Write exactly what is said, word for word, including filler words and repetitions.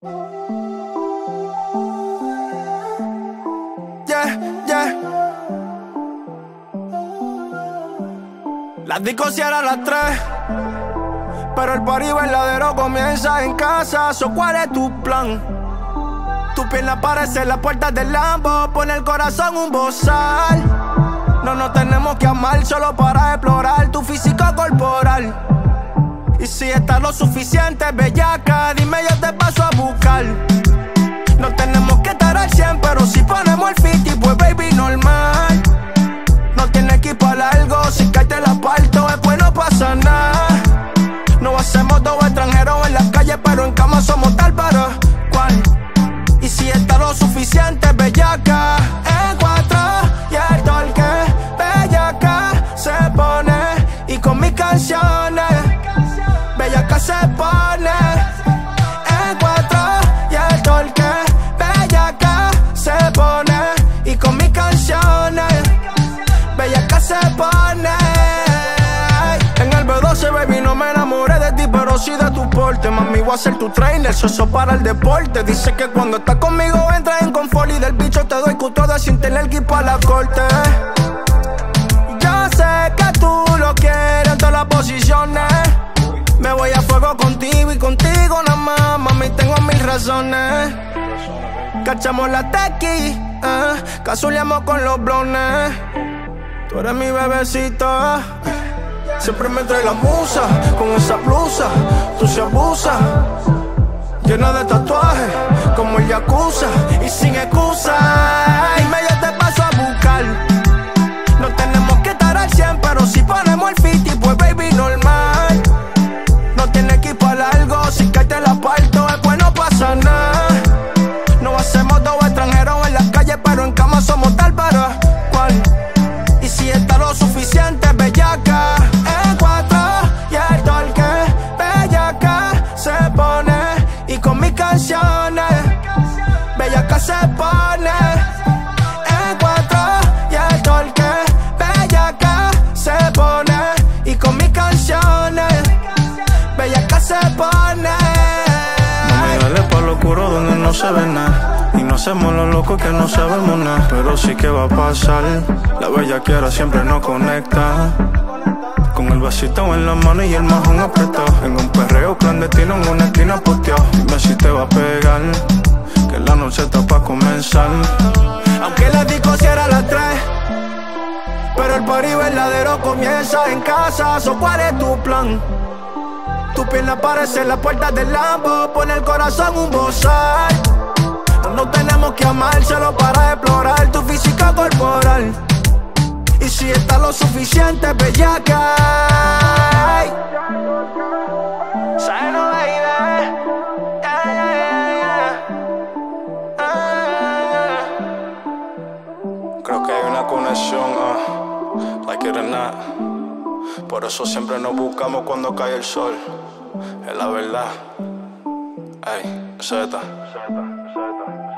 Yeah, yeah. Las discos cierran a las tres, pero el party verdadero comienza en casa. So, ¿cuál es tu plan? Tu pierna parece la puerta del Lambo, pone el corazón un bozal. No nos tenemos que amar solo para explorar tu físico corporal. Y si estás lo suficiente bellaca, dime, yo te paso a buscar. No tenemos que estar al cien, pero si ponemos el fifty, pues baby, normal. No tiene que ir pa' largo, si caes te la parto, después no pasa nada. No hacemos dos extranjeros en la calle, pero en cama somos tal para cual. Y si está lo suficiente bellaca, en cuatro y el torque bellaca se pone. Y con mis canciones bellaca se pone. En cuatro y el torque bellaca se pone. Y con mis canciones bellaca se pone. En el B doce, baby, no me enamoré de ti, pero sí de tu porte. Mami, voy a ser tu trainer, soso para el deporte. Dice que cuando estás conmigo entras en confort y del bicho te doy custodia sin tener que ir pa' la corte. Yo sé que tú lo quieres en todas las posiciones. Me voy a fuego contigo y contigo nada más, mami, tengo mil razones. Cachamos la tequi, eh, casuleamos con los blones. Tú eres mi bebecita, siempre me trae la musa. Con esa blusa, tú se abusas. Llena de tatuajes, como el Yakuza. Y sin excusa, dime, yo te paso a buscar. No tenemos que estar al cien, pero si ponemos el fifty, pues baby, normal. No tienes que ir pa' largo, si caes te la parto, después no pasa nada. No hacemos dos extranjeros en la calle, pero en cama somos tal para cual. Y si está lo suficiente bellaca, en cuatro y el torque bellaca se pone. Y con mis canciones bellaca se pone. En cuatro y el torque bellaca se pone. Y con mis canciones bellaca se pone. Mami, dale pa' lo oscuro donde no se ve nada. Y no hacemos los locos que no sabemos nada. Pero sí que va a pasar, la bellaquera siempre nos conecta. Con el vasito en la mano y el majón apretado. En un perreo clandestino en una esquina posteado. Dime si te va a pegar, que la noche está pa' comenzar. Aunque la disco cierra a las tres, pero el party verdadero comienza en casa. So, ¿cuál es tu plan? Tu pierna parece la puerta del Lambo, pone el corazón un bozal. No nos tenemos que amar solo para explorar tu física corporal. Y si está lo suficiente bellaca, Saino, baby. Yeah, yeah, yeah, yeah. Creo que hay una conexión, uh, like it or not. Por eso siempre nos buscamos cuando cae el sol. Es la verdad. Ey, Z.